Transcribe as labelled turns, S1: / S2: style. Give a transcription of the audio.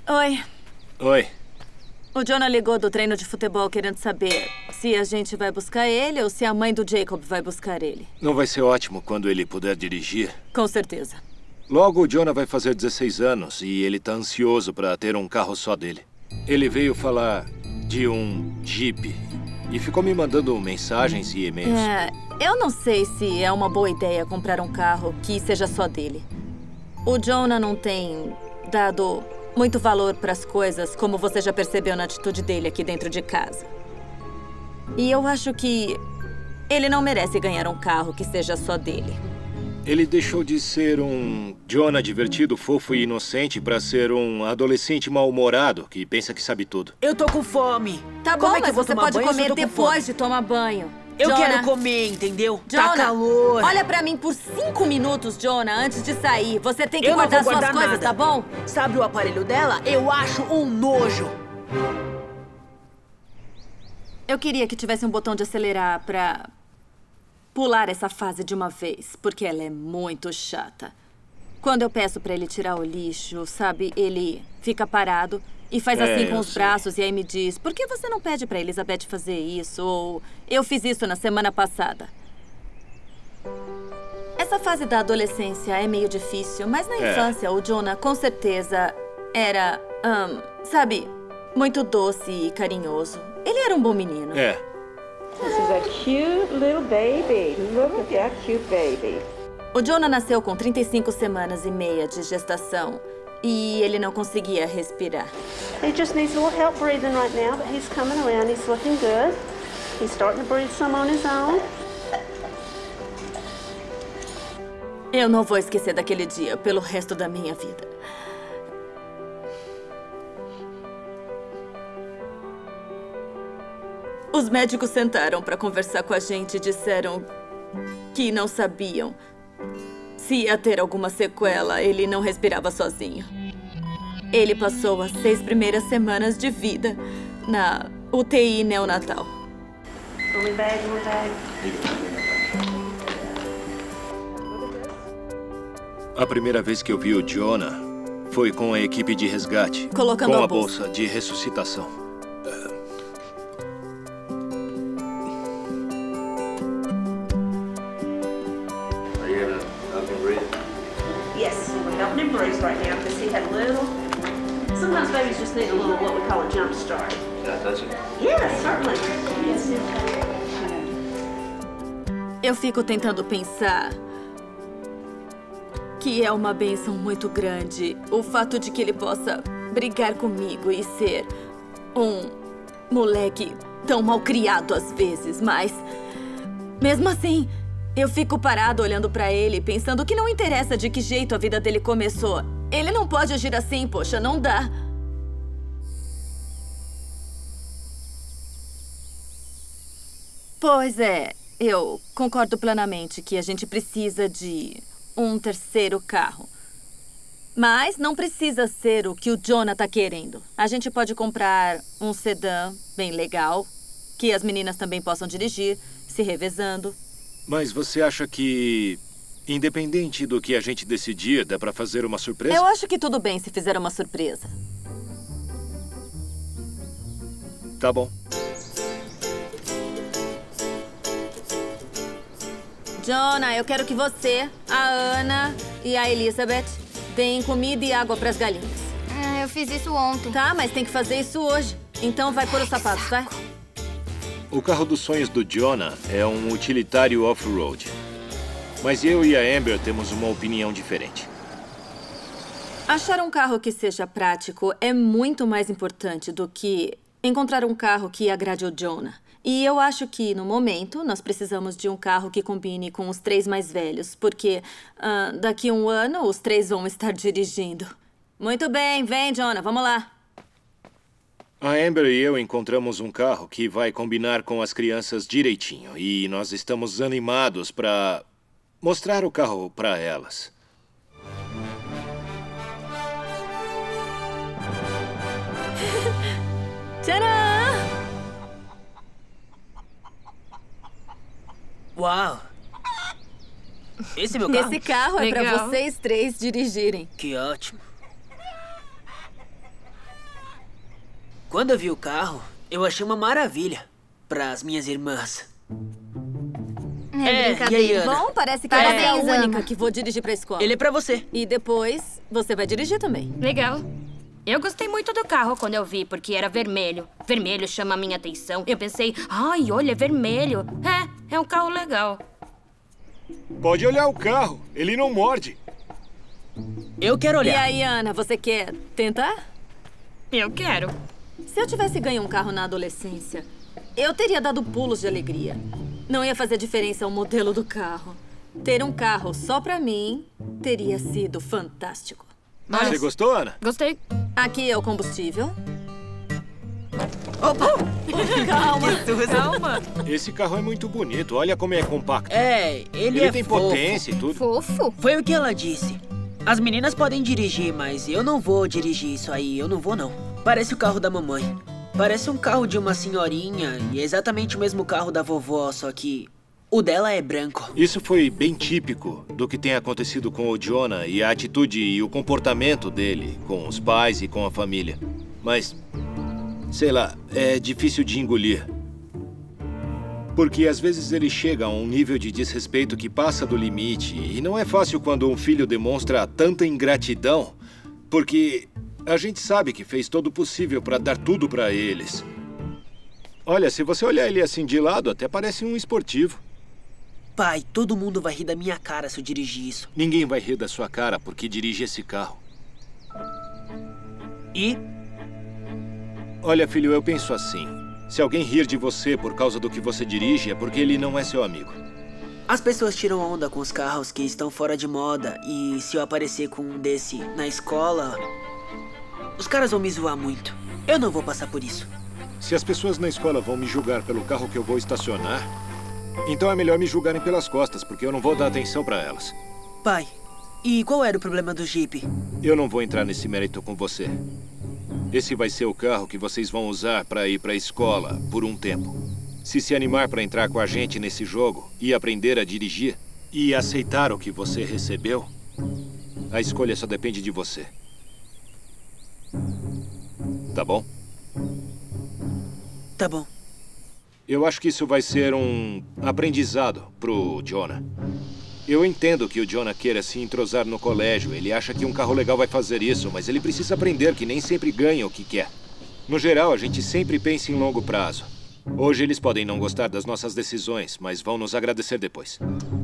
S1: Oi.
S2: Oi.
S1: O Jonah ligou do treino de futebol querendo saber se a gente vai buscar ele ou se a mãe do Jacob vai buscar ele.
S2: Não vai ser ótimo quando ele puder dirigir?
S1: Com certeza.
S2: Logo, o Jonah vai fazer 16 anos e ele tá ansioso para ter um carro só dele. Ele veio falar de um Jeep e ficou me mandando mensagens e e-mails.
S1: Eu não sei se é uma boa ideia comprar um carro que seja só dele. O Jonah não tem dado muito valor para as coisas, como você já percebeu na atitude dele aqui dentro de casa. E eu acho que ele não merece ganhar um carro que seja só dele.
S2: Ele deixou de ser um Jonah divertido, fofo e inocente para ser um adolescente mal-humorado que pensa que sabe tudo.
S3: Eu tô com fome.
S1: Tá bom, mas você pode comer depois de tomar banho.
S3: Eu quero comer, entendeu?
S1: Jonah,
S3: tá calor.
S1: Olha pra mim por 5 minutos, Jonah, antes de sair. Você tem que guardar suas coisas, tá bom?
S3: Sabe o aparelho dela? Eu acho um nojo.
S1: Eu queria que tivesse um botão de acelerar pra pular essa fase de uma vez, porque ela é muito chata. Quando eu peço pra ele tirar o lixo, sabe, ele fica parado e faz assim com os braços e aí me diz: por que você não pede pra Elizabeth fazer isso? Ou eu fiz isso na semana passada. Essa fase da adolescência é meio difícil, mas na infância o Jonah com certeza era, sabe, muito doce e carinhoso. Ele era um bom menino.
S4: This is a cute little baby. Look at that cute baby.
S1: O Jonah nasceu com 35 semanas e meia de gestação e ele não conseguia respirar.
S4: He just needs a little help breathing right now, but he's coming around. He's looking good. He's starting to breathe some on his own.
S1: Eu não vou esquecer daquele dia pelo resto da minha vida. Os médicos sentaram para conversar com a gente e disseram que não sabiam se ia ter alguma sequela. Ele não respirava sozinho. Ele passou as 6 primeiras semanas de vida na UTI neonatal.
S4: One bag.
S2: A primeira vez que eu vi o Jonah foi com a equipe de resgate.
S1: Colocando
S2: com
S1: a
S2: a bolsa de ressuscitação.
S4: Yes, we're helping him breathe right now because he had a little. Sometimes babies just need a little what we call a jump start.
S2: Yeah, does it?
S4: Yes, certainly. Yes.
S1: Eu fico tentando pensar que é uma bênção muito grande o fato de que ele possa brigar comigo e ser um moleque tão mal criado às vezes, mas mesmo assim, eu fico parado olhando pra ele, pensando que não interessa de que jeito a vida dele começou. Ele não pode agir assim, poxa, não dá. Pois é, eu concordo plenamente que a gente precisa de um terceiro carro. Mas não precisa ser o que o Jonah tá querendo. A gente pode comprar um sedã bem legal, que as meninas também possam dirigir, se revezando.
S2: Mas você acha que, independente do que a gente decidir, dá pra fazer uma surpresa?
S1: Eu acho que tudo bem se fizer uma surpresa.
S2: Tá bom.
S1: Jonah, eu quero que você, a Ana e a Elizabeth deem comida e água pras galinhas.
S5: Eu fiz isso ontem.
S1: Tá, mas tem que fazer isso hoje. Então vai pôr os sapatos, vai?
S2: O carro dos sonhos do Jonah é um utilitário off-road. Mas eu e a Amber temos uma opinião diferente.
S1: Achar um carro que seja prático é muito mais importante do que encontrar um carro que agrade o Jonah. E eu acho que, no momento, nós precisamos de um carro que combine com os 3 mais velhos, porque daqui a um ano os 3 vão estar dirigindo. Muito bem, vem, Jonah, vamos lá.
S2: A Amber e eu encontramos um carro que vai combinar com as crianças direitinho. E nós estamos animados para mostrar o carro para elas.
S1: Tcharam!
S3: Uau! Esse é meu carro?
S1: Esse carro é pra vocês 3 dirigirem.
S3: Que ótimo. Quando eu vi o carro, eu achei uma maravilha para as minhas irmãs.
S5: É
S3: e
S5: brincadeira.
S3: aí, Ana?
S1: Bom, parece que
S5: Parabéns,
S1: você é a
S5: Ana.
S1: única que vou dirigir pra escola.
S3: Ele é pra você.
S1: E depois, você vai dirigir também.
S6: Legal. Eu gostei muito do carro quando eu vi, porque era vermelho. Vermelho chama a minha atenção. Eu pensei, ai, olha, é vermelho. É um carro legal.
S2: Pode olhar o carro. Ele não morde.
S3: Eu quero
S1: E
S3: olhar.
S1: aí, Ana, você quer tentar?
S6: Eu quero.
S1: Se eu tivesse ganho um carro na adolescência, eu teria dado pulos de alegria. Não ia fazer diferença o modelo do carro. Ter um carro só pra mim teria sido fantástico.
S2: Você gostou, Ana?
S6: Gostei.
S1: Aqui é o combustível.
S3: Opa!
S1: Calma.
S6: Calma.
S2: Esse carro é muito bonito. Olha como é compacto.
S3: É, ele é
S2: tem
S3: fofo.
S2: potência e tudo.
S5: Fofo.
S3: Foi o que ela disse. As meninas podem dirigir, mas eu não vou dirigir isso aí. Eu não vou, não. Parece o carro da mamãe. Parece um carro de uma senhorinha e é exatamente o mesmo carro da vovó, só que o dela é branco.
S2: Isso foi bem típico do que tem acontecido com o Jonah e a atitude e o comportamento dele com os pais e com a família. Mas, sei lá, é difícil de engolir. Porque às vezes ele chega a um nível de desrespeito que passa do limite. E não é fácil quando um filho demonstra tanta ingratidão, porque a gente sabe que fez todo o possível para dar tudo para eles. Olha, se você olhar ele assim de lado, até parece um esportivo.
S3: Pai, todo mundo vai rir da minha cara se eu dirigir isso.
S2: Ninguém vai rir da sua cara porque dirige esse carro.
S3: E?
S2: Olha, filho, eu penso assim. Se alguém rir de você por causa do que você dirige, é porque ele não é seu amigo.
S3: As pessoas tiram onda com os carros que estão fora de moda e se eu aparecer com um desse na escola, os caras vão me zoar muito. Eu não vou passar por isso.
S2: Se as pessoas na escola vão me julgar pelo carro que eu vou estacionar, então é melhor me julgarem pelas costas, porque eu não vou dar atenção pra elas.
S3: Pai, e qual era o problema do Jeep?
S2: Eu não vou entrar nesse mérito com você. Esse vai ser o carro que vocês vão usar para ir para a escola por um tempo. Se animar para entrar com a gente nesse jogo e aprender a dirigir e aceitar o que você recebeu, a escolha só depende de você. Tá bom?
S3: Tá bom.
S2: Eu acho que isso vai ser um aprendizado pro Jonah. Eu entendo que o Jonah queira se entrosar no colégio. Ele acha que um carro legal vai fazer isso, mas ele precisa aprender que nem sempre ganha o que quer. No geral, a gente sempre pensa em longo prazo. Hoje eles podem não gostar das nossas decisões, mas vão nos agradecer depois.